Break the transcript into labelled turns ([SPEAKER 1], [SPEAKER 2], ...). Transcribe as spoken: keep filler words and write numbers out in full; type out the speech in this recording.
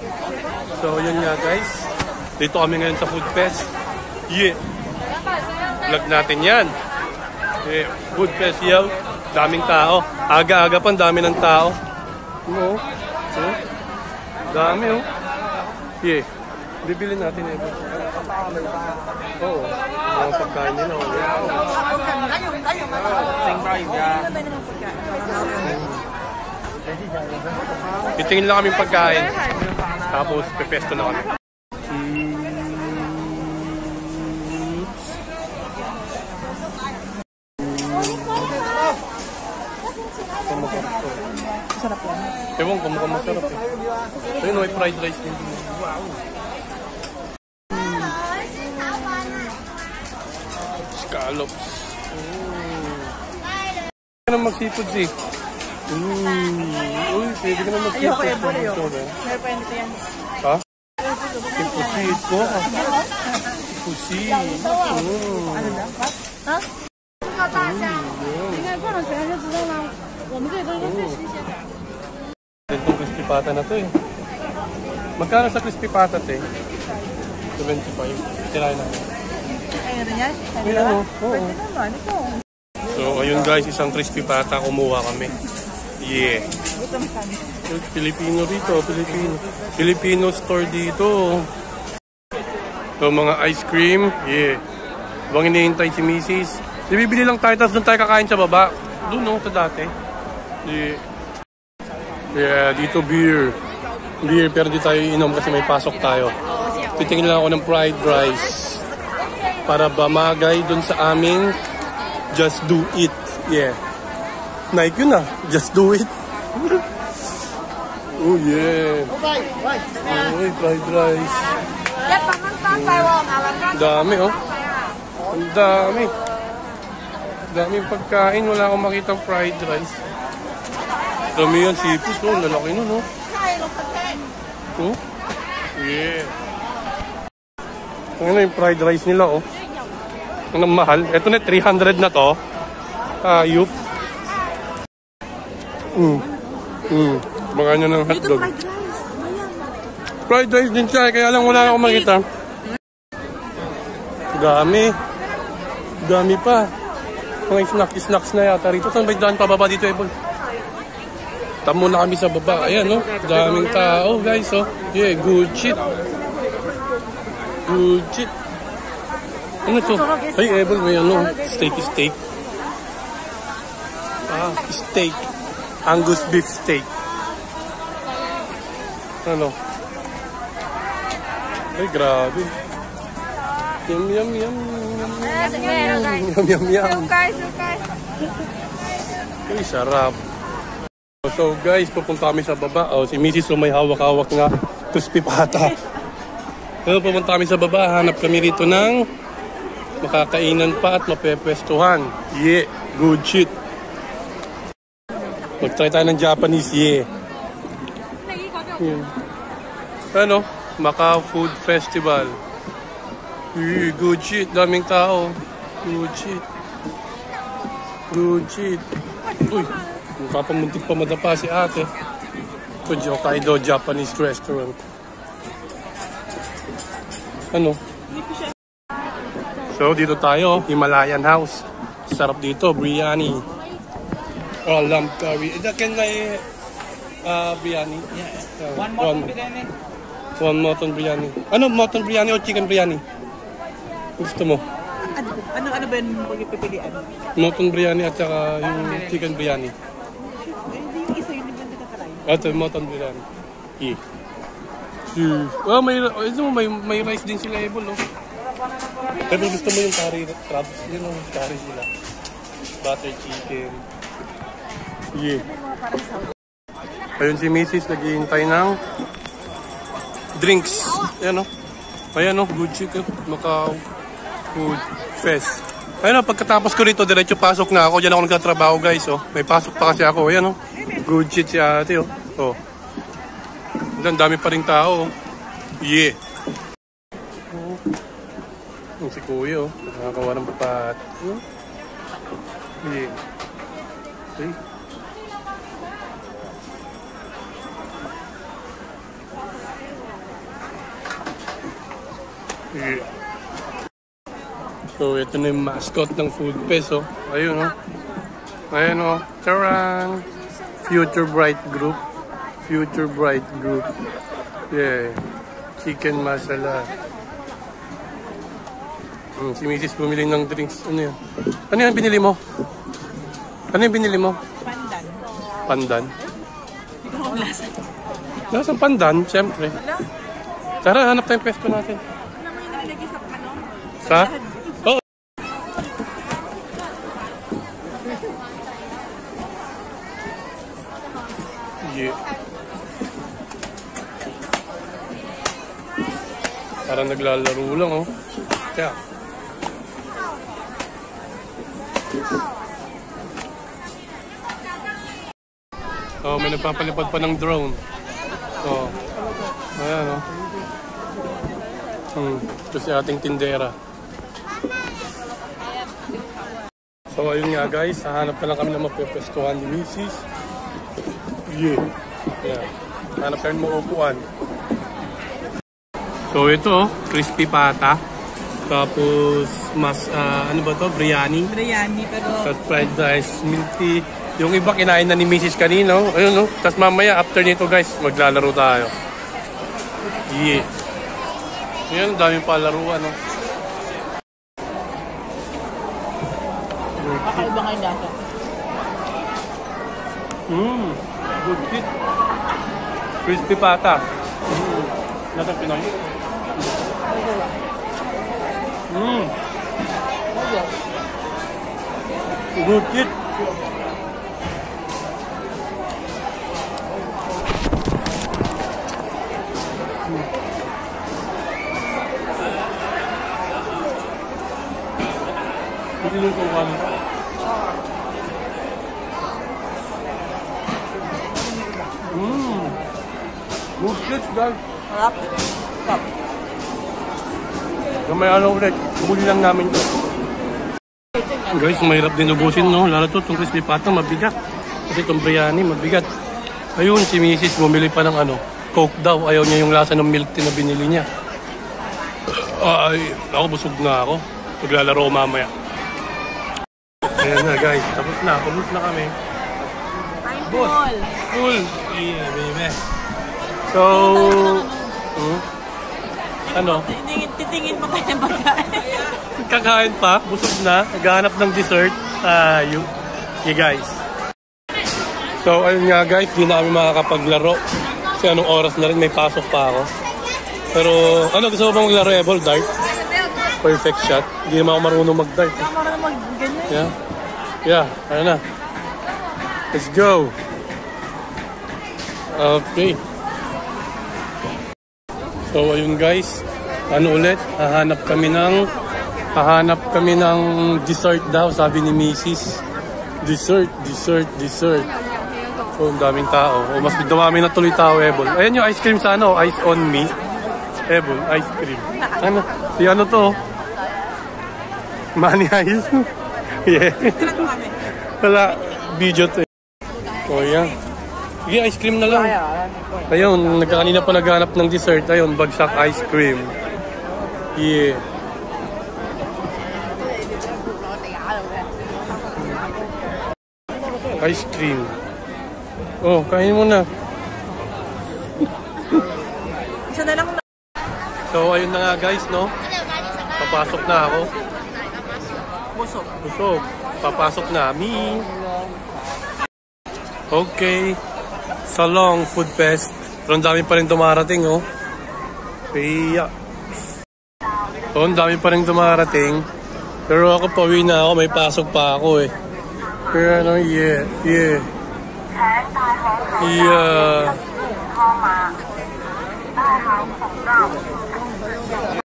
[SPEAKER 1] So, yun nga guys. Dito kami ngayon sa food fest. Yeah. Vlog natin yan. Yeah. Food fest yaw. Daming tao. Aga-aga pa, dami ng tao. No? So, dami oh. Yeah. Bibili natin eh. Oo. Mga pagkain nila. Titingin lang kami pagkain. Tapos, pepesto na kami.
[SPEAKER 2] Sarap yan.
[SPEAKER 1] Ewan ko, mukhang masarap eh. Ayun, may fried rice din. Wow! Scallops. Pwede ka na mag-seafoods eh. Uy, pwede ka na mag-seafoods.
[SPEAKER 2] Ayoko, ayoko, ayoko. Meron pa yan dito yan.
[SPEAKER 1] Ha? Impusit ko. Impusit.
[SPEAKER 2] Ano na? Ha?
[SPEAKER 1] Itong crispy pata na to eh. Magkano sa crispy pata te? seventy-five. Tirahin natin.
[SPEAKER 2] Ayun rin yan?
[SPEAKER 1] Ayun, oo.
[SPEAKER 2] Pwede naman, ito.
[SPEAKER 1] So, ayun guys, isang crispy pata kumuha kami. Yeah.
[SPEAKER 2] Gutom kami.
[SPEAKER 1] Filipino dito, Filipino. Filipino store dito. So, mga ice cream. Yeah. Habang hinihintay si Missus Bibili lang tayo, tapos doon tayo kakain sa baba. Doon no, sa dati. Yeah. Yeah, dito beer. Beer, pero di tayo inom kasi may pasok tayo. Titingin lang ako ng fried rice. Para bamagay doon sa aming just do it. Yeah. Nike yun ah. Just do it. Oh yeah. Oh, fried rice. Oh. Dami oh. Ang dami. Daming pagkain. Wala akong makita fried rice. Dami yan, seafood. Oh, lalaki nun, oh. Oh? Yeah. Ano yung fried rice nila, oh. Ang mahal. Ito na, three hundred na to. Ayup. Mm. Mm. Baka nyo ng hotdog. Fried rice din siya, kaya lang wala akong makita. Dami. Dami pa. Mga snacks-snacks na yata rito. Saan ba yung daan pababa dito, Ebol? Tamo na kami sa baba. Ayan, no? Daming tao, guys, oh. Yeah, good shit. Good shit. Ano to? Ay, Ebol, may ano? Steak, steak. Ah, steak. Angus beef steak. Ano? Ay, grabe. Yum, yum, yum. Yum, yum, yum. Ay, sarap. So guys, pupunta kami sa baba. Oh, si Missus may hawak-hawak na crispy pata. So pupunta kami sa baba. Hanap kami rito ng makakainan pa at mapepwestuhan. Yeah, good shit. Mag-try tayo ng Japanese, yeah. Yeah. Ano? Macau Food Festival. Yeah, good shit. Daming tao. Good shit. Good shit. Uy. Kapamuntik pa madapa si ate. Ito, Hokkaido Japanese restaurant. Ano? So, dito tayo. Himalayan House. Sarap dito. Biryani. Oh, lamb curry. Can I uh, biryani? Yeah. Uh, one mutton biryani. One mutton biryani. Ano? Mutton biryani o chicken biryani? Gusto mo?
[SPEAKER 2] Ano, ano, ano ba yung pagpipilian?
[SPEAKER 1] Mutton biryani at saka yung chicken biryani. Ito, mutton biryani. Yeah. Oh, may, ito, may, may rice din sila, Ebol, no? Pero gusto mo yung curry crabs, yun yung curry sila. Butter chicken. Yeah. Ayun si Missus naghihintay ng drinks. Ayan, no? Ayan, no? Good shit, eh. Macau Food Fest. Ayun, no? Pagkatapos ko rito, diretso pasok na ako. Diyan ako nagtatrabaho, guys, oh. May pasok pa kasi ako. Ayan, no? Good shit si ate, oh. Oh. Ang dami pa rin tao, oh. Yeah. Oh. Yung si Kuya, oh. Nakakawa ng papat. Oh. Yeah. Okay. Yeah. So, ito na yung mascot ng foodfest, oh. Ayun, oh. Ayun, oh. Charang! Future Bright Group. Future Bright Group. Yeah. Chicken masala. Hmm, si Missus bumili ng drinks. Ano yan? Ano yan binili mo? Ano yung binili mo?
[SPEAKER 2] Pandan.
[SPEAKER 1] Pandan?
[SPEAKER 2] Hindi ko maglasa.
[SPEAKER 1] Nasaan pandan? Siyempre. Tara, hanap tayong pwesto natin.
[SPEAKER 2] Alam mo yung nalagay sa ano?
[SPEAKER 1] Sa? Oo. Yeah. Parang naglalaro lang, oh. Kaya. Oh, may nagpapalipad pa ng drone. Oh. Ayan, oh. Hmm. Ito si ating tindera. So, ayun nga guys. Hahanap na lang kami ng mapwestuhan ni Missus Yeah. Yeah. Hanap tayo ng maupuan. So, ito, crispy pata. Tapos, mas, uh, ano ba to? Biryani.
[SPEAKER 2] Biryani, pero...
[SPEAKER 1] Tapos fried rice, milk tea. Yung iba kinain na ni Missus kanino. Ayun, no? Tapos mamaya, after nito guys, maglalaro tayo. Yeah. Yan, daming palaruan, no?
[SPEAKER 2] Kakaiba nga yung lasa.
[SPEAKER 1] Mmm, good shit. Crispy pata. Mmm, nasa Pinoy. Mmm. Good shit. Hindi lang kung ano. Mmm. Good shit, guys.
[SPEAKER 2] Harap. Stop.
[SPEAKER 1] May ano ulit, huli lang namin ito. Guys, mahirap din ubusin, no? Lalo to, itong crispy pata, mabigat. Kasi itong biryani, mabigat. Ayun, si Missus bumili pa ng ano, Coke daw. Ayaw niya yung lasa ng milk tea na binili niya. Ay, ako, busog na ako. Maglalaro mamaya. Ayan na, guys. Tapos na, pabus na kami. Boss, full. Yeah, baby. So, hmm? Ano?
[SPEAKER 2] Titingin, titingin pa kayo ng pagkain.
[SPEAKER 1] Kakain pa, busog na, naghahanap ng dessert. Tayo. Yeah, guys. So, ayun nga guys, di na kami makakapaglaro. Kasi anong oras na rin, may pasok pa ako. Pero, ano, gusto mo bang maglaro, Ebol? Dart? Perfect shot. Hindi naman ako marunong mag-dart.
[SPEAKER 2] Hindi ako marunong mag-ganyan.
[SPEAKER 1] Yeah. Yeah, ayun na. Let's go. Okay. So, ayun guys. Ano ulit? Hahanap kami ng hahanap kami ng dessert daw, sabi ni Missus Dessert, dessert, dessert. So, ang daming tao. O, mas dumami na tuloy tao, Ebol. Ayan yung ice cream sa ano, ice on me. Ebol, ice cream. Ano? Si ano to? Money ice? Yeah. Wala, video to. O, yan. Sige, ice cream na lang. Ayun, nagkakanina pa naghanap ng dessert. Ayun, bagsak ice cream. Yeah. Ice cream. Oh, kain mo na.
[SPEAKER 2] Isa na lang.
[SPEAKER 1] So, ayun na nga guys, no? Papasok na ako.
[SPEAKER 2] Busog.
[SPEAKER 1] Busog. Papasok na kami. Okay. Salong Food Fest. Pero ang dami pa rin dumarating, oh. Kaya. Oh, ang dami pa rin dumarating. Pero ako pauwi na ako. May pasok pa ako, eh. Pero ano, yeah. Yeah. Yeah.